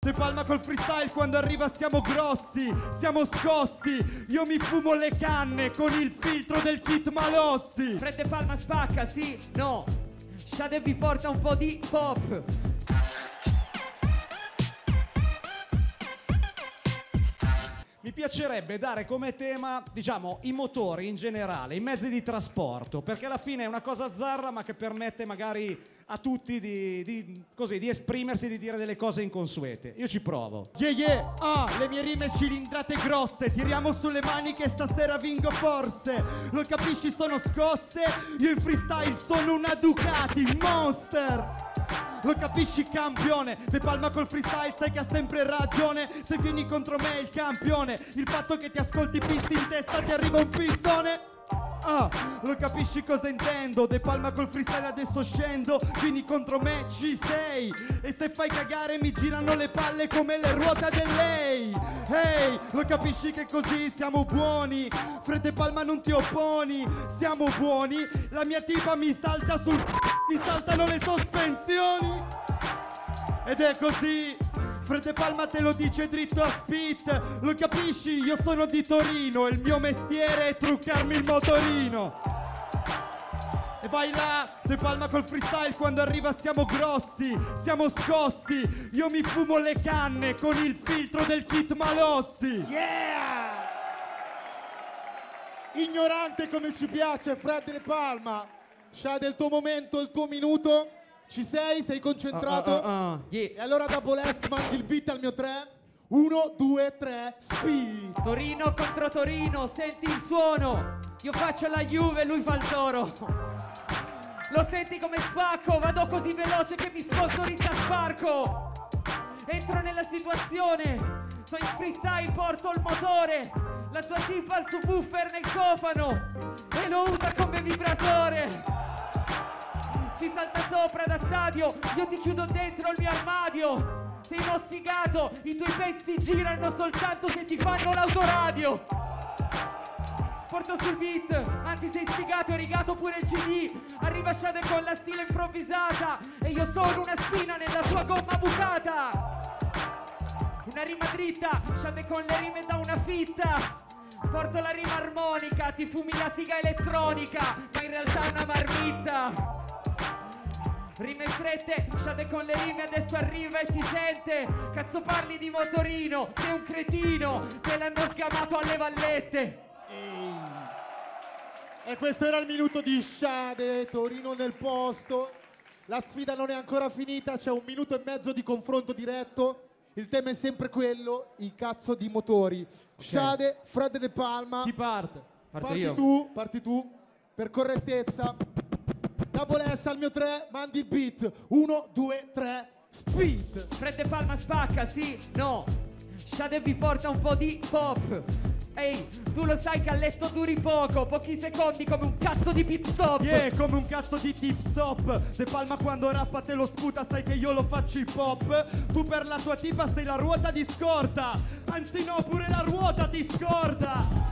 De Palma col freestyle, quando arriva siamo grossi, siamo scossi. Io mi fumo le canne con il filtro del Kit Malossi. Fred De Palma spacca, sì, no. Shade vi porta un po' di pop. Mi piacerebbe dare come tema, diciamo, i motori in generale, i mezzi di trasporto, perché alla fine è una cosa zarra ma che permette magari a tutti di esprimersi, di dire delle cose inconsuete. Io ci provo. Yeah yeah, le mie rime cilindrate grosse, tiriamo sulle mani che stasera vinco forse. Lo capisci, sono scosse, io in freestyle sono una Ducati Monster. Lo capisci campione, De Palma col freestyle sai che ha sempre ragione. Se vieni contro me il campione, il fatto che ti ascolti pisti in testa ti arriva un pistone. Lo capisci cosa intendo, De Palma col freestyle adesso scendo. Vieni contro me, ci sei. E se fai cagare mi girano le palle come le ruote dell'Ei. Hey, lo capisci che così siamo buoni. Fred De Palma non ti opponi, siamo buoni. La mia tipa mi salta sul mi saltano le sospensioni. Ed è così, Fred De Palma te lo dice dritto a spit. Lo capisci? Io sono di Torino e il mio mestiere è truccarmi il motorino. E vai là, De Palma col freestyle, quando arriva siamo grossi, siamo scossi. Io mi fumo le canne con il filtro del Kit Malossi. Yeah! Ignorante come ci piace, Fred De Palma. Shade, il tuo momento, il tuo minuto. Ci sei? Sei concentrato? Yeah. E allora Double S mandi il beat al mio 3. 1, 2, 3, speed. Torino contro Torino, senti il suono. Io faccio la Juve, lui fa il Toro. Lo senti come spacco? Vado così veloce che mi sponsorizza Sparco. Entro nella situazione, sono in freestyle, porto il motore. La tua tipa ha il subwoofer nel cofano e lo usa come vibratore. Ci salta sopra da stadio, io ti chiudo dentro il mio armadio. Sei uno sfigato, i tuoi pezzi girano soltanto se ti fanno l'autoradio. Porto sul beat, anzi sei sfigato e rigato pure il CD. Arriva Shade con la stile improvvisata e io sono una spina nella tua gomma bucata. Una rima dritta, Shade con le rime da una fitta. Porto la rima armonica, ti fumi la siga elettronica, ma in realtà è una marmitta. Rime strette, Shade con le rime adesso arriva e si sente. Cazzo parli di motorino, sei un cretino, te l'hanno sgamato alle vallette. E questo era il minuto di Shade, Torino nel posto. La sfida non è ancora finita, c'è 1 minuto e mezzo di confronto diretto. Il tema è sempre quello, i cazzo di motori. Shade, Fred De Palma. Chi parte? Parti tu, per correttezza. Double S al mio 3, mandi il beat. 1, 2, 3, speed. Fred De Palma spacca, sì, no. Shade vi porta un po' di pop. Ehi, tu lo sai che a letto duri pochi secondi come un cazzo di pit stop. Yeah, come un cazzo di tip stop. De Palma quando rappa te lo sputa, sai che io lo faccio hip hop. Tu per la tua tipa sei la ruota di scorta. Anzi no, pure la ruota ti scorda.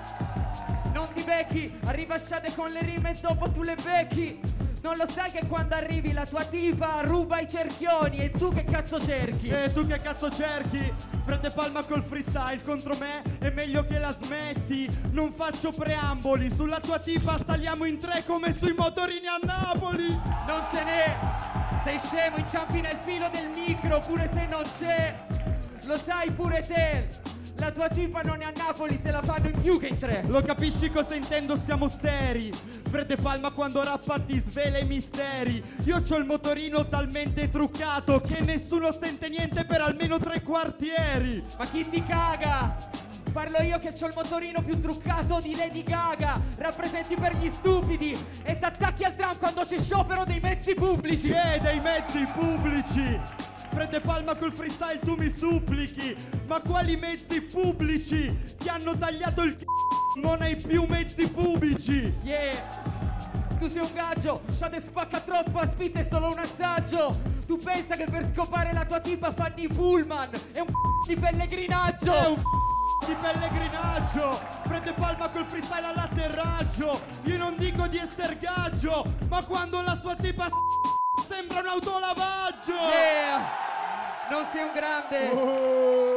Non ti becchi, arriva Shade con le rime e dopo tu le becchi. Non lo sai che quando arrivi la tua tipa ruba i cerchioni e tu che cazzo cerchi? E tu che cazzo cerchi? Fred De Palma col freestyle contro me è meglio che la smetti. Non faccio preamboli, sulla tua tipa saliamo in 3 come sui motorini a Napoli. Non ce n'è, sei scemo, inciampi nel filo del micro pure se non c'è. Lo sai pure te. La tua tipa non è a Napoli, se la fanno in più che in 3. Lo capisci cosa intendo? Siamo seri. Fred De Palma quando rappa ti svela i misteri. Io c'ho il motorino talmente truccato che nessuno sente niente per almeno 3 quartieri. Ma chi ti caga? Parlo io che c'ho il motorino più truccato di Lady Gaga. Rappresenti per gli stupidi e t'attacchi al tram quando c'è sciopero dei mezzi pubblici. Dei mezzi pubblici. Fred De Palma col freestyle tu mi supplichi. Ma quali mezzi pubblici? Ti hanno tagliato il c***o, non hai più mezzi pubblici. Yeah, tu sei un gaggio, Shade spacca troppo, a spit è solo un assaggio. Tu pensa che per scopare la tua tipa fanno i pullman? È un di pellegrinaggio. È un di pellegrinaggio. Fred De Palma col freestyle all'atterraggio. Io non dico di essere gaggio, ma quando la sua tipa sembra un autolavaggio. Yeah, Non sei un grande. Oh.